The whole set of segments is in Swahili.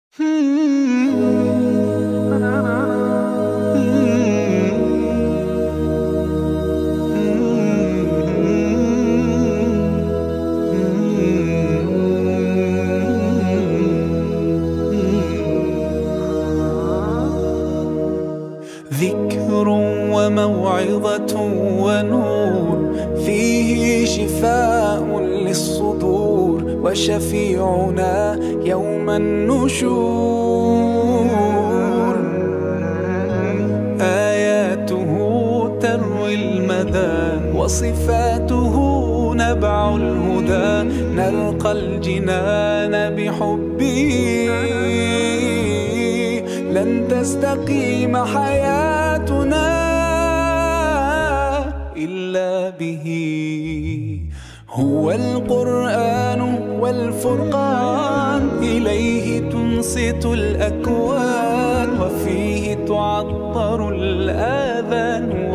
ذكر وموعظة ونور فيه شفاء للصدور وشفيعنا يوم النشور آياته تروي المدى وصفاته نبع الهدى نلقى الجنان بحبه لن تستقيم حياتنا إلا به هو القرآن والفرقان إليه تنصت الأكوان وفيه تعطر الآذان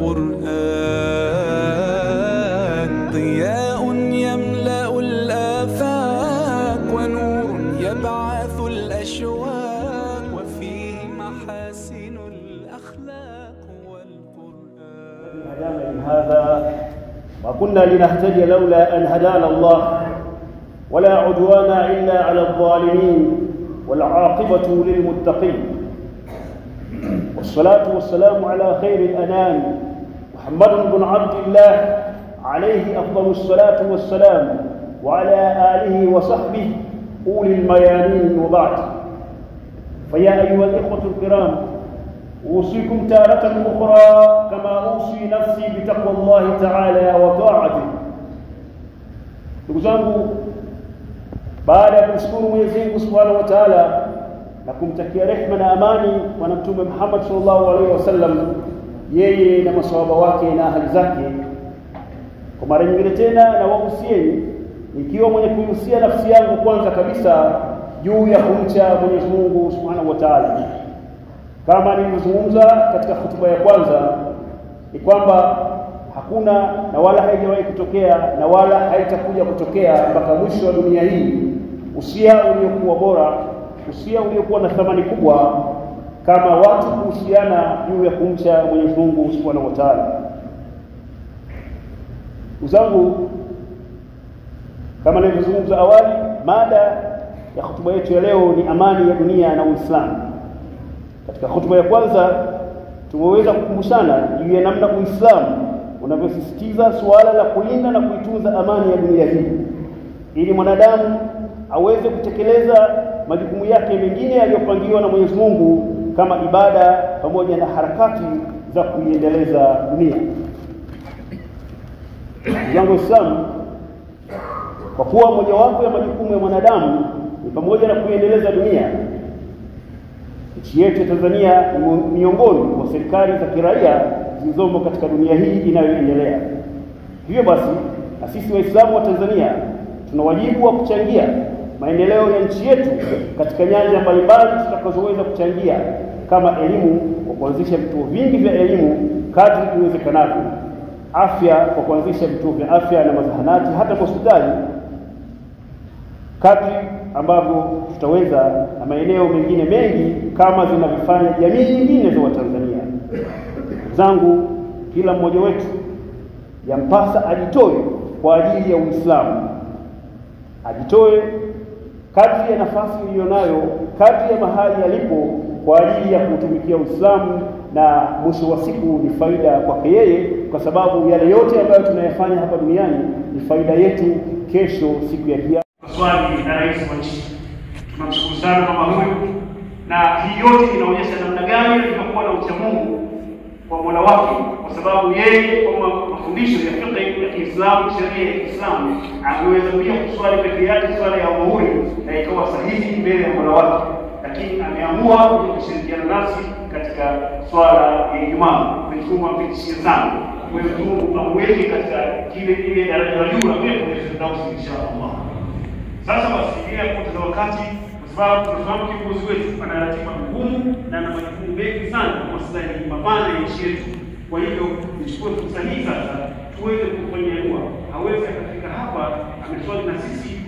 والقرآن ضياء يملأ الآفاق ونور يبعث الأشواق وفيه محاسن الأخلاق والقرآن. هدانا لهذا وكنا لنهتدي لولا أن هدانا الله ولا عدوان إلا على الظالمين والعاقبة للمتقين والصلاة والسلام على خير الأنام محمد بن عبد الله عليه أفضل الصلاة والسلام وعلى آله وصحبه أولي الميامين وبعد. فيا أيها الإخوة الكرام أوصيكم تارة أخرى كما أوصي نفسي بتقوى الله تعالى وطاعته. Ndugu zangu, baada ya kumshukuru Mwenyezi Mungu Subhanahu wa Ta'ala na kumtakia rehema na amani kwa Mtume Muhammad sallallahu alaihi wasallam, yeye na maswahaba wake na ahli zake, kwa mara nyingine tena na wahusieni nikiwa mwenye kuhusia nafsi yangu kwanza kabisa juu ya kumcha Mwenyezi Mungu Subhanahu wa Ta'ala. Kama nilivyozungumza katika hotuba ya kwanza ni kwamba hakuna na wala haijawahi kutokea na wala haitakuja kutokea mpaka mwisho wa dunia hii usia uliokuwa bora, usia uliokuwa na thamani kubwa kama watu kuhusiana juu ya kumcha Mwenyezi Mungu Subhanahu wa Ta'ala. Uzangu, kama nilivyozungumza awali, mada ya hotuba yetu ya leo ni amani ya dunia na Uislamu. Katika hotuba ya kwanza tumeweza kukumbushana juu ya namna Uislamu unavyosisitiza suala la kulinda na kuitunza amani ya dunia hii ili mwanadamu aweze kutekeleza majukumu yake mengine yaliyopangiwa na Mwenyezi Mungu kama ibada pamoja na harakati za kuiendeleza dunia. Jambo Uislamu, kwa kuwa mojawapo ya majukumu ya mwanadamu ni pamoja na kuiendeleza dunia, nchi yetu ya Tanzania ni miongoni mwa serikali za kiraia zilizomo katika dunia hii inayoendelea. Hivyo basi, na sisi Waislamu wa Tanzania tuna wajibu wa kuchangia maendeleo ya nchi yetu katika nyanja mbalimbali tutakazoweza kuchangia, kama elimu kwa kuanzisha vituo vingi vya elimu kadri iwezekanavyo, afya kwa kuanzisha vituo vya afya na mazahanati hata hospitali kadri ambavyo tutaweza, na maeneo mengine mengi kama zinavyofanya jamii nyingine za Watanzania. Zangu, kila mmoja wetu yampasa ajitoe kwa ajili ya Uislamu, ajitoe kadri ya nafasi iliyonayo, kadri ya mahali alipo kwa ajili ya kutumikia Uislamu, na mwisho wa siku ni faida kwake yeye, kwa sababu yale yote ambayo tunayafanya hapa duniani ni faida yetu kesho siku ya Kiyama. Swali na rais wa nchi, tunamshukuru sana mama huyu, na hii yote inaonyesha namna gani alivyokuwa na uchamungu kwa Mola wake, kwa sababu yeye kwa mafundisho ya fiqh ya Kiislamu, sheria ya Kiislamu, angeweza pia kuswali peke yake swala ya dhuhuri na ikawa sahihi mbele ya Mola wake, lakini ameamua kushirikiana nasi katika swala ya Ijumaa. Tunashukuru mpitishie sana kwa hiyo Mungu amweke katika ile daraja la juu la pepo inshallah. Sasa basi, bila kupoteza wakati, kwa sababu tunafahamu kiongozi wetu ana ratiba ngumu na ana majukumu mengi sana kwa maslahi mapana ya nchi yetu. Kwa hivyo nichukue fursa hii sasa tuweze kufanya dua. Hawezi akafika hapa ameswali na sisi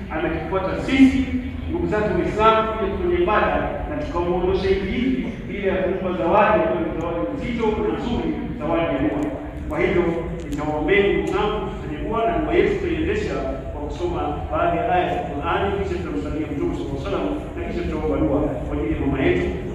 ametufuata sisi ndugu zake Waislamu kuja kwenye ibada na tukamuondosha hivi ili ya kumpa zawadi ambayo ni zawadi nzito na nzuri, zawadi ya ndoa. Kwa hivyo nitawaombeni ndugu zangu tutajua na ndoa yetu tutaiendesha kwa kusoma baadhi ya aya za Qur'ani, kisha tutamsalia Mtume sallallahu alaihi wasallam na kisha tutaomba dua kwa ajili ya mama yetu.